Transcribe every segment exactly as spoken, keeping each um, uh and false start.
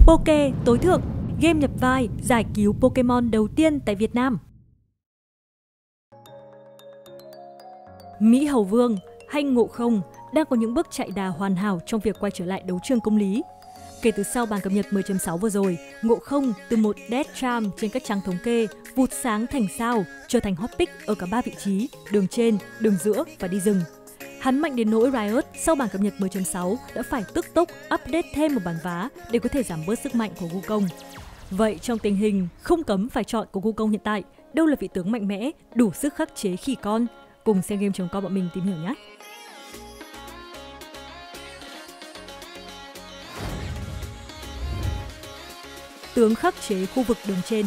Poke tối thượng, game nhập vai giải cứu Pokemon đầu tiên tại Việt Nam. Mỹ Hầu Vương hay Ngộ Không đang có những bước chạy đà hoàn hảo trong việc quay trở lại đấu trường công lý. Kể từ sau bản cập nhật mười chấm sáu vừa rồi, Ngộ Không từ một Death Charm trên các trang thống kê vụt sáng thành sao, trở thành hot pick ở cả ba vị trí, đường trên, đường giữa và đi rừng. Hắn mạnh đến nỗi Riot sau bản cập nhật mười chấm sáu đã phải tức tốc update thêm một bản vá để có thể giảm bớt sức mạnh của Wukong. Vậy trong tình hình không cấm phải chọn của Wukong hiện tại, đâu là vị tướng mạnh mẽ, đủ sức khắc chế khỉ con? Cùng xem game chấm com bọn mình tìm hiểu nhé! Tướng khắc chế khu vực đường trên.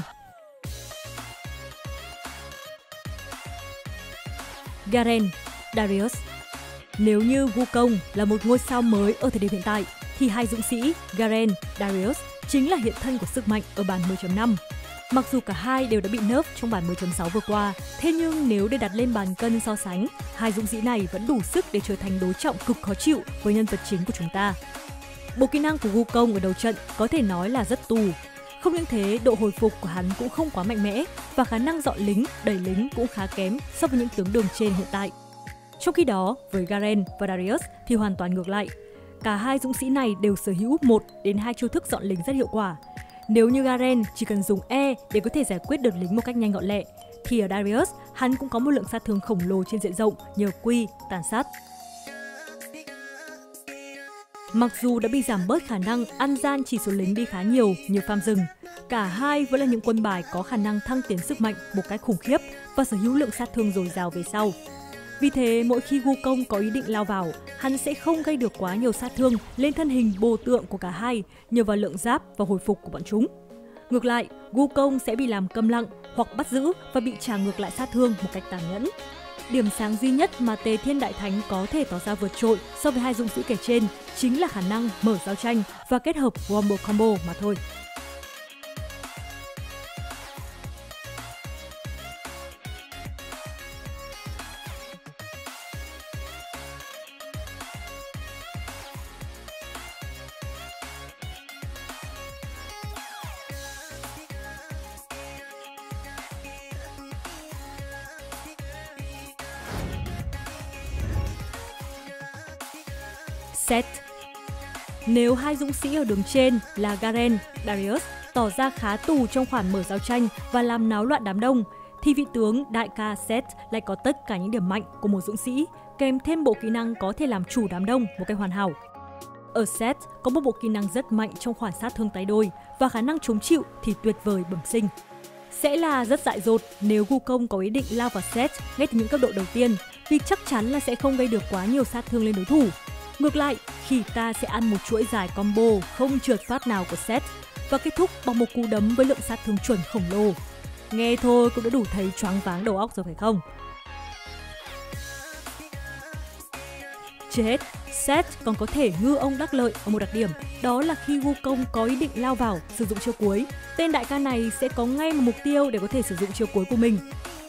Garen, Darius. Nếu như Wukong là một ngôi sao mới ở thời điểm hiện tại, thì hai dũng sĩ Garen, Darius chính là hiện thân của sức mạnh ở bản mười chấm năm. Mặc dù cả hai đều đã bị nerf trong bản mười chấm sáu vừa qua, thế nhưng nếu để đặt lên bàn cân so sánh, hai dũng sĩ này vẫn đủ sức để trở thành đối trọng cực khó chịu với nhân vật chính của chúng ta. Bộ kỹ năng của Wukong ở đầu trận có thể nói là rất tù. Không những thế, độ hồi phục của hắn cũng không quá mạnh mẽ và khả năng dọn lính, đẩy lính cũng khá kém so với những tướng đường trên hiện tại. Trong khi đó, với Garen và Darius thì hoàn toàn ngược lại. Cả hai dũng sĩ này đều sở hữu một đến hai chiêu thức dọn lính rất hiệu quả. Nếu như Garen chỉ cần dùng E để có thể giải quyết đợt lính một cách nhanh gọn lẹ, thì ở Darius hắn cũng có một lượng sát thương khổng lồ trên diện rộng nhờ Quy, tàn sát. Mặc dù đã bị giảm bớt khả năng ăn gian chỉ số lính đi khá nhiều như farm rừng, cả hai vẫn là những quân bài có khả năng thăng tiến sức mạnh một cách khủng khiếp và sở hữu lượng sát thương dồi dào về sau. Vì thế, mỗi khi Wukong có ý định lao vào, hắn sẽ không gây được quá nhiều sát thương lên thân hình bồ tượng của cả hai nhờ vào lượng giáp và hồi phục của bọn chúng. Ngược lại, Wukong sẽ bị làm câm lặng hoặc bắt giữ và bị trả ngược lại sát thương một cách tàn nhẫn. Điểm sáng duy nhất mà Tề Thiên Đại Thánh có thể tỏ ra vượt trội so với hai dũng sĩ kể trên chính là khả năng mở giao tranh và kết hợp Wombo Combo mà thôi. Set. Nếu hai dũng sĩ ở đường trên là Garen, Darius tỏ ra khá tù trong khoản mở giao tranh và làm náo loạn đám đông, thì vị tướng đại ca Set lại có tất cả những điểm mạnh của một dũng sĩ, kèm thêm bộ kỹ năng có thể làm chủ đám đông một cách hoàn hảo. Ở Set có một bộ kỹ năng rất mạnh trong khoản sát thương tái đôi và khả năng chống chịu thì tuyệt vời bẩm sinh. Sẽ là rất dại dột nếu Wukong có ý định lao vào Set ngay từ những cấp độ đầu tiên, vì chắc chắn là sẽ không gây được quá nhiều sát thương lên đối thủ. Ngược lại, khi ta sẽ ăn một chuỗi dài combo không trượt phát nào của Set và kết thúc bằng một cú đấm với lượng sát thương chuẩn khổng lồ. Nghe thôi cũng đã đủ thấy choáng váng đầu óc rồi phải không? Chưa hết, Set còn có thể ngư ông đắc lợi ở một đặc điểm, đó là khi Wukong có ý định lao vào sử dụng chiêu cuối, tên đại ca này sẽ có ngay một mục tiêu để có thể sử dụng chiêu cuối của mình.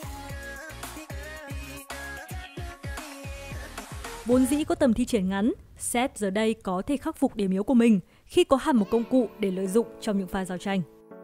Vốn dĩ có tầm thi triển ngắn, Set giờ đây có thể khắc phục điểm yếu của mình khi có hẳn một công cụ để lợi dụng trong những pha giao tranh.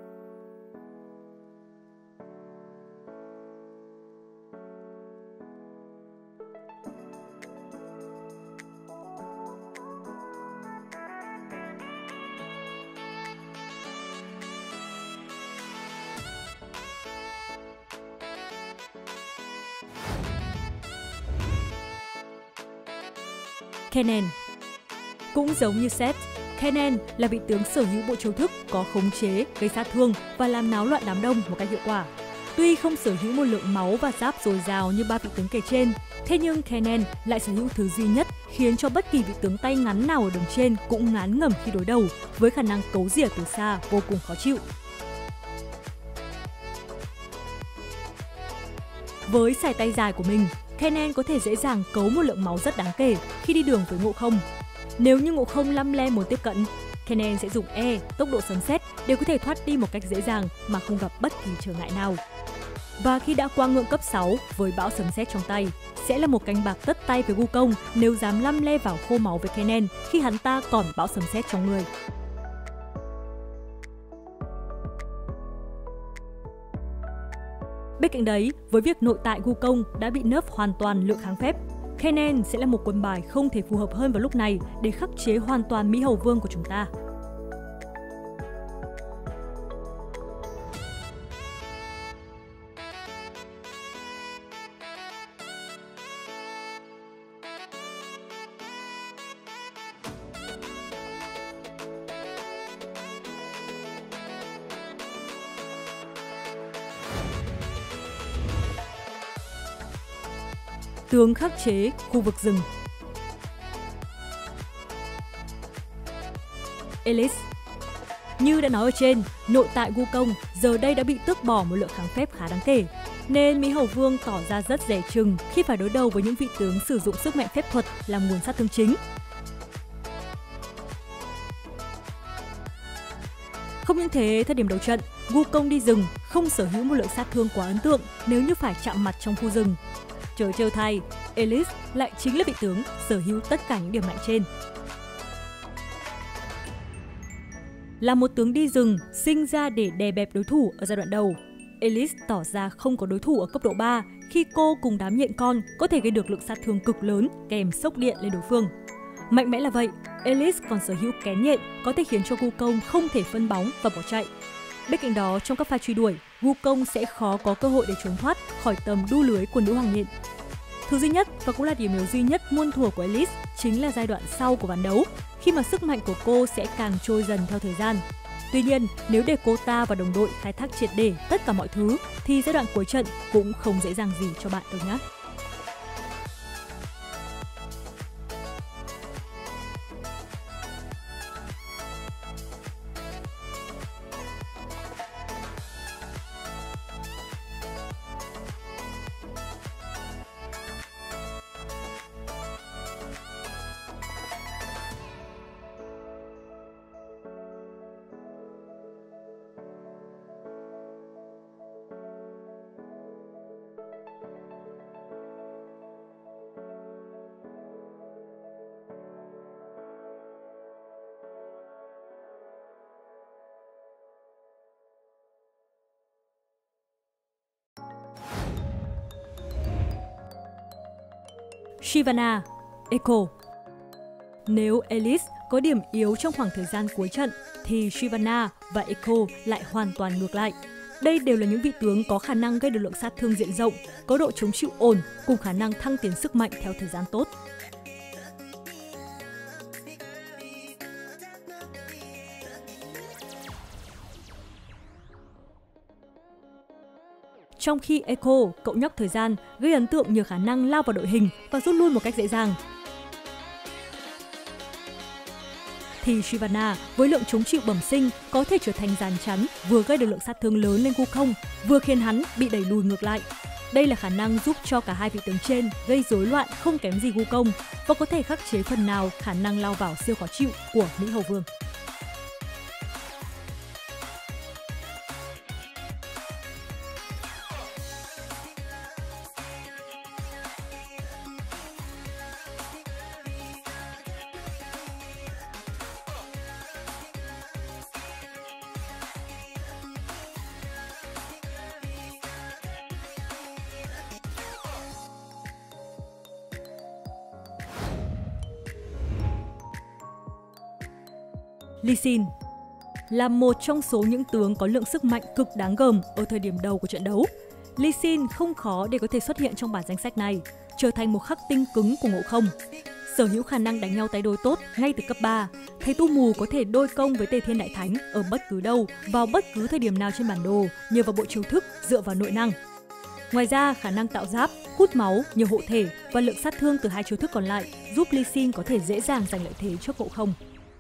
Kennen. Cũng giống như Set, Kennen là vị tướng sở hữu bộ chiêu thức có khống chế, gây sát thương và làm náo loạn đám đông một cách hiệu quả. Tuy không sở hữu một lượng máu và giáp dồi dào như ba vị tướng kể trên, thế nhưng Kennen lại sở hữu thứ duy nhất khiến cho bất kỳ vị tướng tay ngắn nào ở đường trên cũng ngán ngẩm khi đối đầu, với khả năng cấu rỉa từ xa vô cùng khó chịu. Với sải tay dài của mình, Kennen có thể dễ dàng cấu một lượng máu rất đáng kể khi đi đường với Ngộ Không. Nếu như Ngộ Không lăm le muốn tiếp cận, Kennen sẽ dùng E, tốc độ sấm sét để có thể thoát đi một cách dễ dàng mà không gặp bất kỳ trở ngại nào. Và khi đã qua ngưỡng cấp sáu với bão sấm sét trong tay, sẽ là một canh bạc tất tay với Wukong nếu dám lăm le vào khô máu với Kennen khi hắn ta còn bão sấm sét trong người. Bên cạnh đấy, với việc nội tại Wukong đã bị nerf hoàn toàn lượng kháng phép, Kennen sẽ là một quân bài không thể phù hợp hơn vào lúc này để khắc chế hoàn toàn Mỹ Hầu Vương của chúng ta. Tướng khắc chế khu vực rừng. Elise. Như đã nói ở trên, nội tại Wukong giờ đây đã bị tước bỏ một lượng kháng phép khá đáng kể, nên Mỹ Hầu Vương tỏ ra rất dè chừng khi phải đối đầu với những vị tướng sử dụng sức mạnh phép thuật làm nguồn sát thương chính. Không những thế, thời điểm đầu trận, Wukong đi rừng không sở hữu một lượng sát thương quá ấn tượng nếu như phải chạm mặt trong khu rừng. Chớ trêu thay, Elise lại chính là vị tướng sở hữu tất cả những điểm mạnh trên. Là một tướng đi rừng sinh ra để đè bẹp đối thủ ở giai đoạn đầu, Elise tỏ ra không có đối thủ ở cấp độ ba khi cô cùng đám nhện con có thể gây được lượng sát thương cực lớn kèm sốc điện lên đối phương. Mạnh mẽ là vậy, Elise còn sở hữu kén nhện có thể khiến cho Wukong không thể phân bóng và bỏ chạy. Bên cạnh đó, trong các pha truy đuổi, Wukong sẽ khó có cơ hội để trốn thoát khỏi tầm đu lưới của nữ hoàng nhện. Thứ duy nhất và cũng là điểm yếu duy nhất muôn thuở của Elise chính là giai đoạn sau của ván đấu, khi mà sức mạnh của cô sẽ càng trôi dần theo thời gian. Tuy nhiên, nếu để cô ta và đồng đội khai thác triệt để tất cả mọi thứ, thì giai đoạn cuối trận cũng không dễ dàng gì cho bạn đâu nhé. Shyvana, Echo. Nếu Elise có điểm yếu trong khoảng thời gian cuối trận, thì Shyvana và Echo lại hoàn toàn ngược lại. Đây đều là những vị tướng có khả năng gây được lượng sát thương diện rộng, có độ chống chịu ổn, cùng khả năng thăng tiến sức mạnh theo thời gian tốt. Trong khi Echo, cậu nhóc thời gian, gây ấn tượng nhờ khả năng lao vào đội hình và rút lui một cách dễ dàng, thì Shyvana với lượng chống chịu bẩm sinh có thể trở thành dàn chắn, vừa gây được lượng sát thương lớn lên Wukong, vừa khiến hắn bị đẩy lùi ngược lại. Đây là khả năng giúp cho cả hai vị tướng trên gây rối loạn không kém gì Wukong và có thể khắc chế phần nào khả năng lao vào siêu khó chịu của Mỹ Hầu Vương. Lee Sin là một trong số những tướng có lượng sức mạnh cực đáng gờm ở thời điểm đầu của trận đấu. Lee Sin không khó để có thể xuất hiện trong bản danh sách này, trở thành một khắc tinh cứng của Ngộ Không. Sở hữu khả năng đánh nhau tay đôi tốt ngay từ cấp ba, thầy tu mù có thể đôi công với Tề Thiên Đại Thánh ở bất cứ đâu, vào bất cứ thời điểm nào trên bản đồ nhờ vào bộ chiêu thức dựa vào nội năng. Ngoài ra, khả năng tạo giáp, hút máu nhờ hộ thể và lượng sát thương từ hai chiêu thức còn lại giúp Lee Sin có thể dễ dàng giành lợi thế trước Ngộ Không.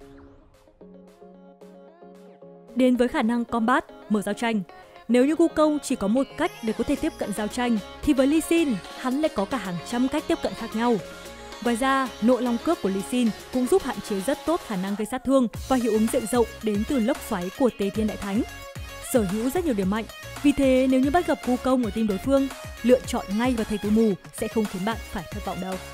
Đến với khả năng combat, mở giao tranh. Nếu như Wukong chỉ có một cách để có thể tiếp cận giao tranh, thì với Lee Sin, hắn lại có cả hàng trăm cách tiếp cận khác nhau. Ngoài ra, nội long cước của Lee Sin cũng giúp hạn chế rất tốt khả năng gây sát thương và hiệu ứng diện rộng đến từ lốc xoáy của Tề Thiên Đại Thánh. Sở hữu rất nhiều điểm mạnh, vì thế nếu như bắt gặp Wukong ở team đối phương, lựa chọn ngay vào thầy tu mù sẽ không khiến bạn phải thất vọng đâu.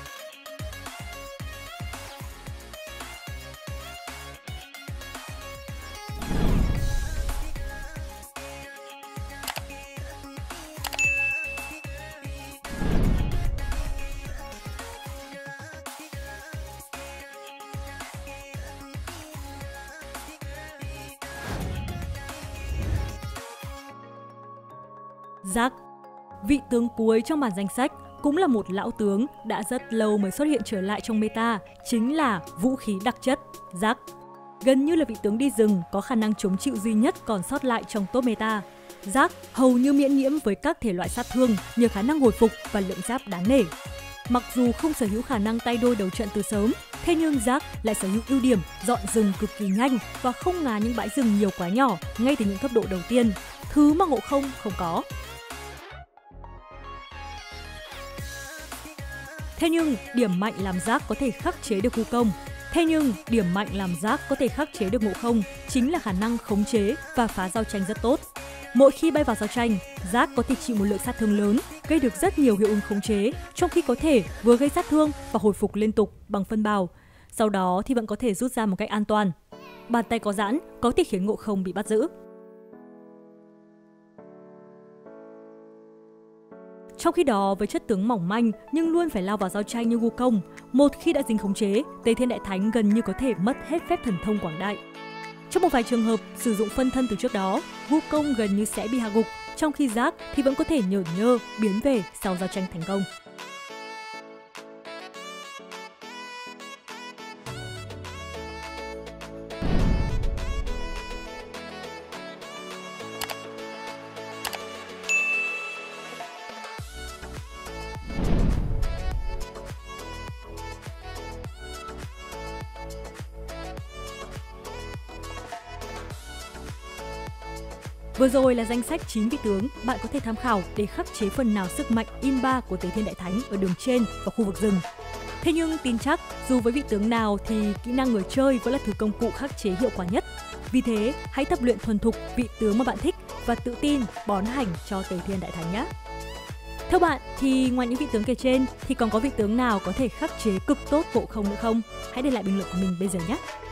Giác. Vị tướng cuối trong bảng danh sách cũng là một lão tướng đã rất lâu mới xuất hiện trở lại trong meta, chính là vũ khí đặc chất, Giác. Gần như là vị tướng đi rừng có khả năng chống chịu duy nhất còn sót lại trong top meta. Giác hầu như miễn nhiễm với các thể loại sát thương nhờ khả năng hồi phục và lượng giáp đáng nể. Mặc dù không sở hữu khả năng tay đôi đầu trận từ sớm, thế nhưng Giác lại sở hữu ưu điểm dọn rừng cực kỳ nhanh và không ngà những bãi rừng nhiều quá nhỏ ngay từ những cấp độ đầu tiên, thứ mà Ngộ Không không có. Thế nhưng, điểm mạnh làm Giác có thể khắc chế được Wukong. Thế nhưng, điểm mạnh làm Giác có thể khắc chế được Ngộ Không chính là khả năng khống chế và phá giao tranh rất tốt. Mỗi khi bay vào giao tranh, Giác có thể chịu một lượng sát thương lớn, gây được rất nhiều hiệu ứng khống chế, trong khi có thể vừa gây sát thương và hồi phục liên tục bằng phân bào. Sau đó thì vẫn có thể rút ra một cách an toàn. Bàn tay có giãn có thể khiến Ngộ Không bị bắt giữ. Trong khi đó, với chất tướng mỏng manh nhưng luôn phải lao vào giao tranh như Wukong, một khi đã dính khống chế, Tề Thiên Đại Thánh gần như có thể mất hết phép thần thông quảng đại. Trong một vài trường hợp sử dụng phân thân từ trước đó, Wukong gần như sẽ bị hạ gục, trong khi Giác thì vẫn có thể nhởn nhơ biến về sau giao tranh thành công. Vừa rồi là danh sách chín vị tướng bạn có thể tham khảo để khắc chế phần nào sức mạnh in ba của Tề Thiên Đại Thánh ở đường trên và khu vực rừng. Thế nhưng tin chắc dù với vị tướng nào thì kỹ năng người chơi vẫn là thứ công cụ khắc chế hiệu quả nhất. Vì thế, hãy tập luyện thuần thục vị tướng mà bạn thích và tự tin bón hành cho Tề Thiên Đại Thánh nhé. Theo bạn thì ngoài những vị tướng kể trên thì còn có vị tướng nào có thể khắc chế cực tốt Ngộ Không nữa không? Hãy để lại bình luận của mình bây giờ nhé!